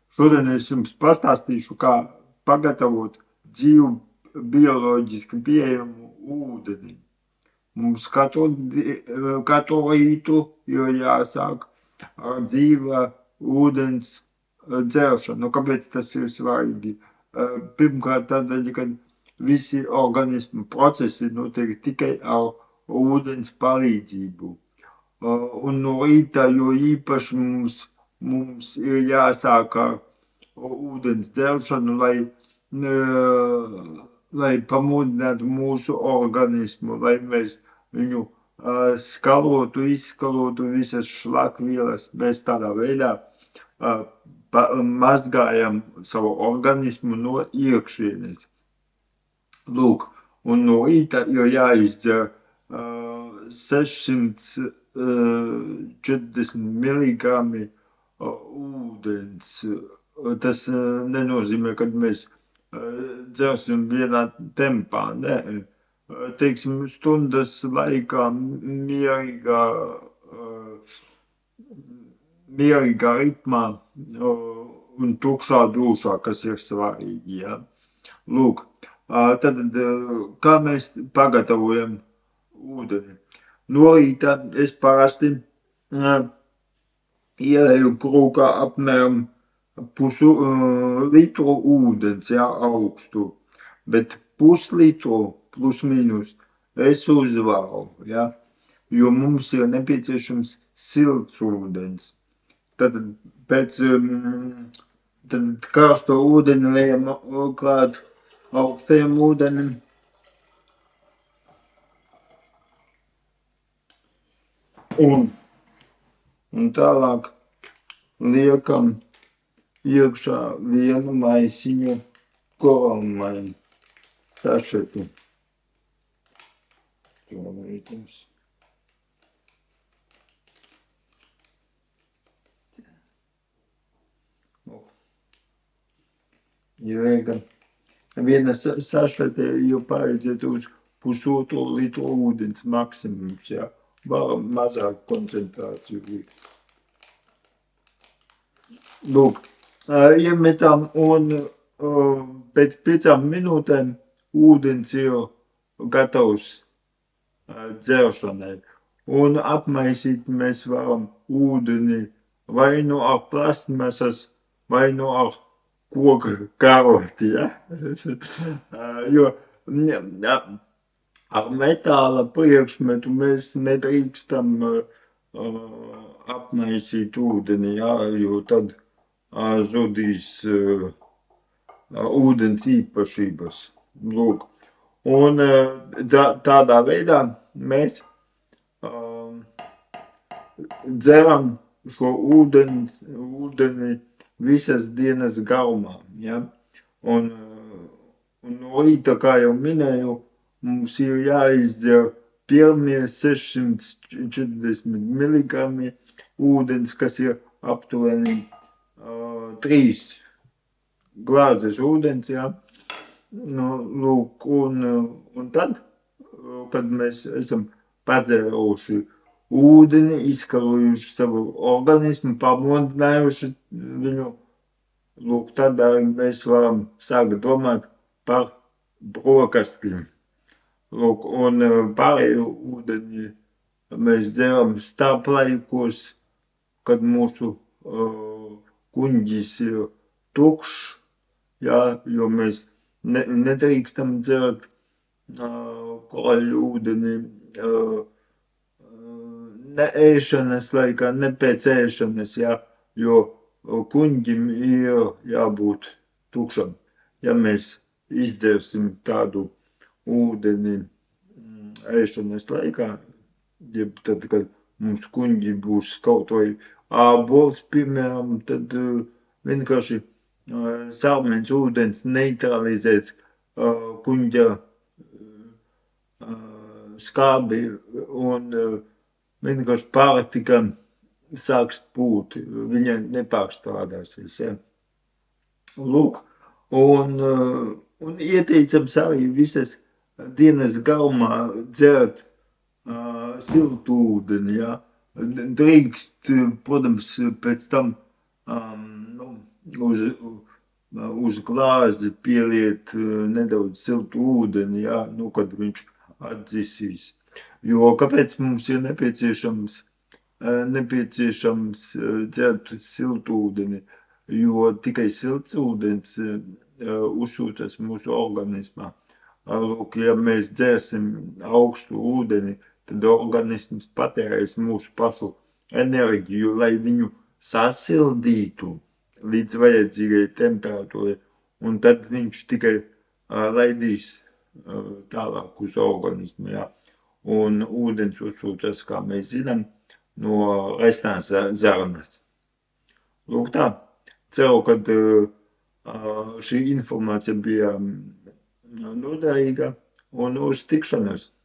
Šodien es jums pastāstīšu, kā pagatavot dzīvu bioloģiski pieejamu ūdeni. Mums katru rītu ir jāsāk ar dzīva ūdens dzeršanu. Kāpēc tas ir svarīgi? Pirmkārt, tādēļ, kad visi organismu procesi notiek tikai ar ūdens palīdzību. Un no rīta, jo īpaši mums ir jāsāk ar ūdens dzeršanu, lai pamudinātu mūsu organismu, lai mēs viņu skalotu, izskalotu visas šlakvielas. Mēs tādā veidā mazgājam savu organismu no iekšienes. Lūk, un no rīta ir jāizdzer 640 mg ūdens. Tas nenozīmē, ka mēs dzersim vienā tempā, ne. Teiksim, stundas laikā mierīgā ritmā un tukšā dušā, kas ir svarīgi, ja. Lūk, tad kā mēs pagatavojam ūdeni? No rīta es parasti ieleju krūkā apmēram litru ūdens, ja, augstu, bet puslitru plus mīnus es uzvāru, ja, jo mums ir nepieciešams silts ūdens. Tad pēc karsto ūdeni liejam klāt augstajam ūdenim. Un tālāk liekam iekšā vienu maisiņu koralmaļu sašetu. Viena sašete jau pareidziet uz pusotru litru ūdens maksimums, ja. Varam mazāk koncentrāciju likt. Lūk, iemetam un pēc 5 minūtēm ūdens ir gatavs dzeršanai. Un apmaisīt mēs varam ūdeni vai nu ar plastmasas, vai nu ar koka karoti, ja? Jo ar metāla priekšmetu mēs nedrīkstam apmaisīt ūdeni, ja? Jo tad zudīs ūdens īpašības. Lūk. Un tādā veidā mēs dzeram šo ūdeni visas dienas garumā, ja? Un no rīta, kā jau minēju, mums ir jāizdzer pirmie 640 mg ūdens, kas ir aptuveni 3 glāzes ūdens, ja? Lūk, un tad, kad mēs esam padzēruši ūdeni, izskalojuši savu organismu, pamodinājuši viņu, lūk, tad mēs varam sākt domāt par brokastīm. Lūk, un pārējo ūdeni mēs dzeram starplaikos, kad mūsu kuņģis ir tukšs, ja, jo mēs nedrīkstam dzert koļu ūdeni ne ēšanas laikā, ne pēc ēšanas, ja, jo kuņģim ir jābūt tukšam. Ja mēs izdzersim tādu ūdeni ēšanas laikā, jeb tad, kad mums kuņģi būs kaut vai ābols, piemēram, tad vienkārši salmeņas ūdens neutralizēs kuņģa skābi un vienkārši pārtika sāks pūt, viņa nepārstrādāsies. Ja? Lūk, un ieteicams arī visas dienas garumā dzert siltu ūdeni. Ja? Drīkst, protams, pēc tam uz glāzi pieliet nedaudz siltu ūdeni, jā, nu, kad viņš atdzisīs. Jo kāpēc mums ir nepieciešams dzert siltu ūdeni? Jo tikai silts ūdens uzsūtas mūsu organismā. Lūk, ja mēs dzersim augstu ūdeni, tad organisms patērēs mūsu pašu enerģiju, lai viņu sasildītu līdz vajadzīgai temperatūrai, un tad viņš tikai laidīs tālāk uz organismu, jā. Un ūdens uzsūtas, kā mēs zinām, no raisnās zarnas. Lūk tā, ceru, ka šī informācija bija noderīga un uz tikšanos.